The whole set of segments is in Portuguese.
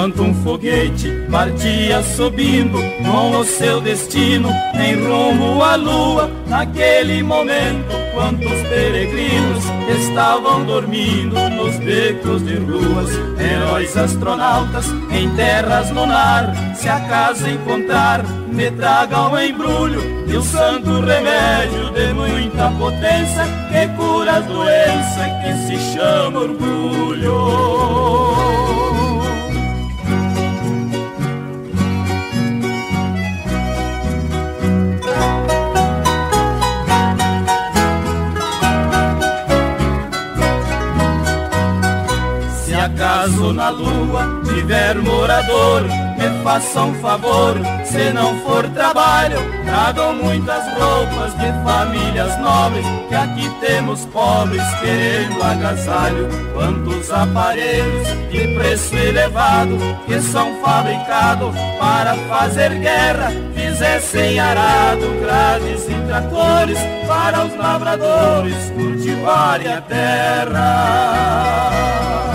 enquanto um foguete partia subindo com o seu destino em rumo à lua. Naquele momento, quantos peregrinos estavam dormindo nos becos de ruas, heróis astronautas em terras lunar. Se acaso encontrar, me tragam o embrulho de um santo remédio de muita potência que cura a doença que se chama orgulho. Se acaso na lua tiver morador, me façam um favor, se não for trabalho, tragam muitas roupas de famílias nobres, que aqui temos pobres querendo agasalho. Quantos aparelhos de preço elevado que são fabricados para fazer guerra, fizessem arado, grades e tratores para os lavradores cultivarem a terra.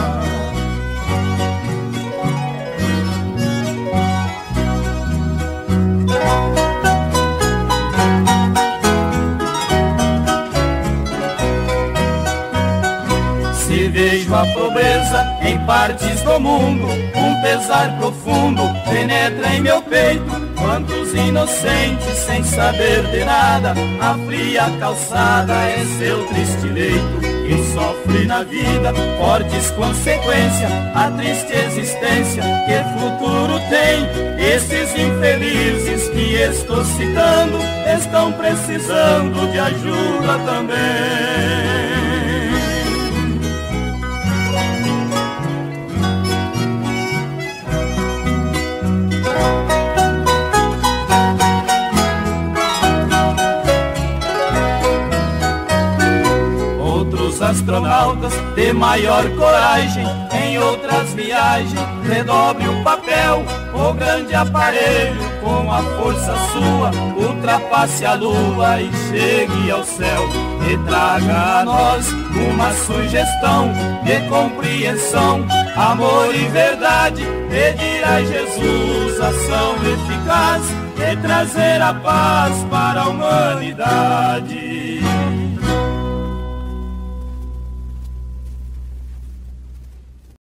Se vejo a pobreza em partes do mundo, um pesar profundo penetra em meu peito. Quantos inocentes sem saber de nada, a fria calçada é seu triste leito. Quem sofre na vida fortes consequências, a triste existência, que futuro tem? Esses infelizes que estou citando estão precisando de ajuda também. Astronautas de maior coragem, em outras viagens, redobre o papel. O grande aparelho, com a força sua, ultrapasse a lua e chegue ao céu. E traga a nós uma sugestão de compreensão, amor e verdade. Pedir a Jesus ação eficaz e trazer a paz para a humanidade.